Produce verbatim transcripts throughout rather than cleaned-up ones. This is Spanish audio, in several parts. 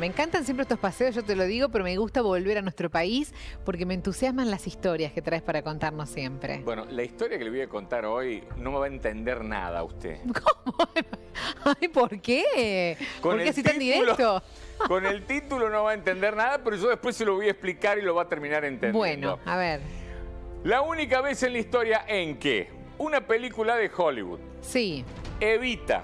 me encantan siempre estos paseos, yo te lo digo, pero me gusta volver a nuestro país porque me entusiasman las historias que traes para contarnos siempre. Bueno, la historia que le voy a contar hoy no me va a entender nada usted. ¿Cómo? Ay, ¿por qué? Con ¿Por qué el así tan título- directo? Con el título no va a entender nada, pero yo después se lo voy a explicar y lo va a terminar entendiendo. Bueno, a ver. La única vez en la historia en que una película de Hollywood, Sí. Evita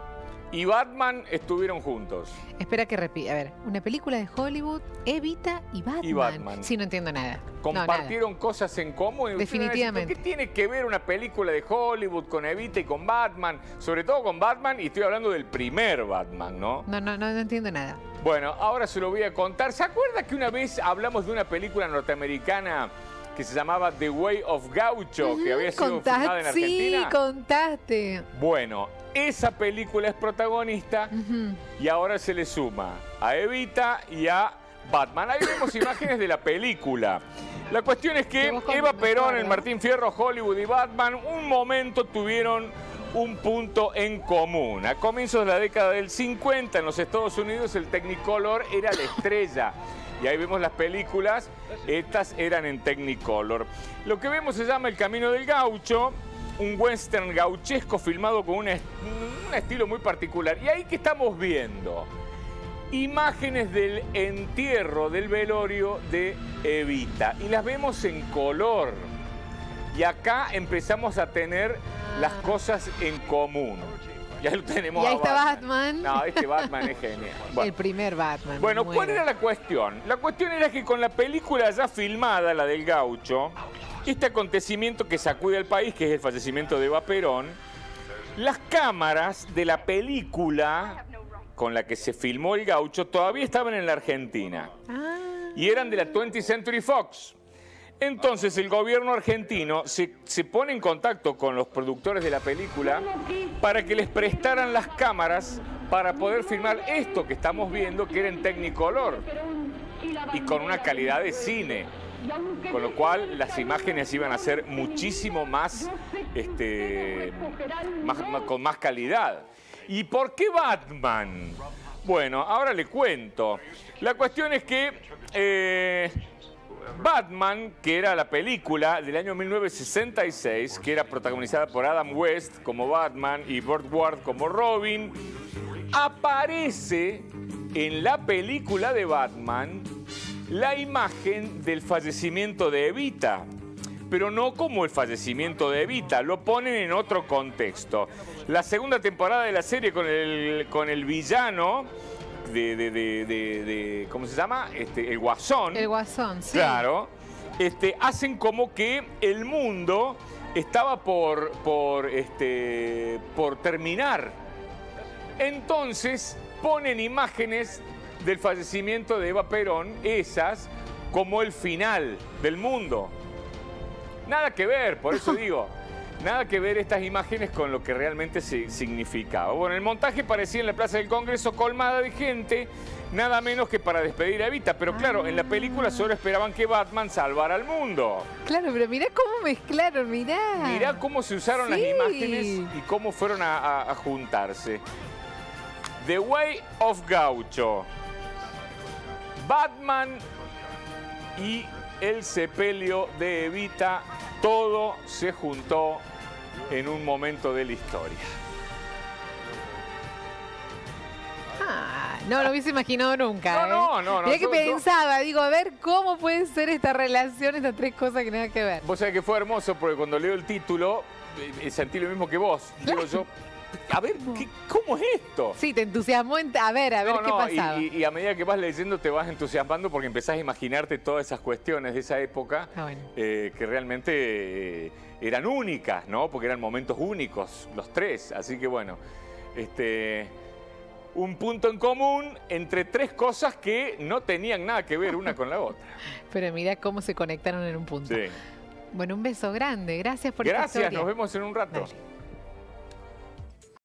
y Batman estuvieron juntos. Espera que repita. A ver, una película de Hollywood, Evita y Batman. Y Batman. Sí, no entiendo nada. Compartieron cosas en común. Y ustedes van a decir, Definitivamente. ¿qué tiene que ver una película de Hollywood con Evita y con Batman? Sobre todo con Batman, y estoy hablando del primer Batman, ¿no? No, no, no, no entiendo nada. Bueno, ahora se lo voy a contar. ¿Se acuerda que una vez hablamos de una película norteamericana que se llamaba The Way of Gaucho, que había sido Contaste, filmada en sí, Argentina? contaste. Bueno, esa película es protagonista Ujú. y ahora se le suma a Evita y a Batman. Ahí vemos imágenes de la película. La cuestión es que Que vos con- Eva me Perón, acuerdo. el Martín Fierro, Hollywood y Batman, un momento tuvieron un punto en común. A comienzos de la década del cincuenta, en los Estados Unidos, el Technicolor era la estrella. Y ahí vemos las películas, estas eran en Technicolor. Lo que vemos se llama El Camino del Gaucho, un western gauchesco filmado con un, est un estilo muy particular. Y ahí que estamos viendo imágenes del entierro, del velorio de Evita. Y las vemos en color. Y acá empezamos a tener las cosas en común. Ya lo tenemos Y ahí a está Batman. No, este Batman es genial. Bueno. El primer Batman. Bueno, me ¿cuál muero. era la cuestión? La cuestión era que con la película ya filmada, la del Gaucho, este acontecimiento que sacude al país, que es el fallecimiento de Eva Perón, las cámaras de la película con la que se filmó el Gaucho todavía estaban en la Argentina. Ah, Y eran de la twentieth Century Fox. Entonces el gobierno argentino se, se pone en contacto con los productores de la película para que les prestaran las cámaras para poder filmar esto que estamos viendo, que era en Technicolor y con una calidad de cine. Con lo cual las imágenes iban a ser muchísimo más, este, más, más- con más calidad. ¿Y por qué Batman? Bueno, ahora le cuento. La cuestión es que eh, Batman, que era la película del año mil novecientos sesenta y seis, que era protagonizada por Adam West como Batman y Burt Ward como Robin, aparece en la película de Batman la imagen del fallecimiento de Evita, pero no como el fallecimiento de Evita, lo ponen en otro contexto. La segunda temporada de la serie con el, con el villano de, de, de, de- de- ¿cómo se llama? Este, el Guasón. el Guasón, sí. Claro, este, hacen como que el mundo estaba por, por, este, por terminar. Entonces ponen imágenes del fallecimiento de Eva Perón, esas como el final del mundo. Nada que ver, por eso digo, nada que ver estas imágenes con lo que realmente se significaba. Bueno, el montaje parecía en la Plaza del Congreso colmada de gente, nada menos que para despedir a Evita. Pero claro, en la película solo esperaban que Batman salvara al mundo. Claro, pero mirá cómo mezclaron, mirá. Mirá cómo se usaron las Sí. imágenes y cómo fueron a, a- a juntarse. The Way of Gaucho, Batman y el sepelio de Evita, todo se juntó en un momento de la historia. Ah, no lo hubiese imaginado nunca. No, ¿eh? no, no, no, Mirá que yo- yo- pensaba, digo, a ver cómo puede ser esta relación, estas tres cosas que nada que ver. Vos sabés que fue hermoso porque cuando leo el título eh, sentí lo mismo que vos. Digo yo, a ver, ¿qué- ¿cómo es esto? Sí, te entusiasmó en... A ver, a ver No, qué no, pasaba. y, y- y a medida que vas leyendo te vas entusiasmando porque empezás a imaginarte todas esas cuestiones de esa época Ah, bueno. eh, que realmente eh, eran únicas, ¿no? Porque eran momentos únicos, los tres. Así que bueno, este, un punto en común entre tres cosas que no tenían nada que ver una con la otra. Pero mirá cómo se conectaron en un punto. Sí. Bueno, un beso grande. Gracias por esta Gracias, historia. nos vemos en un rato. Dale.